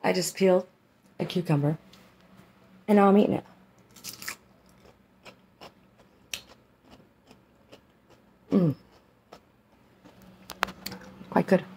I just peeled a cucumber, and now I'm eating it. Quite good.